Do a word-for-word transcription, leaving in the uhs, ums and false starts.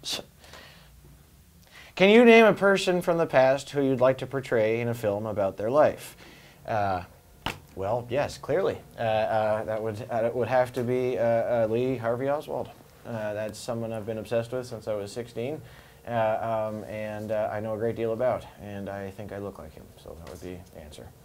Can you name a person from the past who you'd like to portray in a film about their life? Uh, well, yes, clearly. Uh, uh, that would uh, would have to be uh, uh, Lee Harvey Oswald. Uh, that's someone I've been obsessed with since I was sixteen, uh, um, and uh, I know a great deal about, and I think I look like him, so that would be the answer.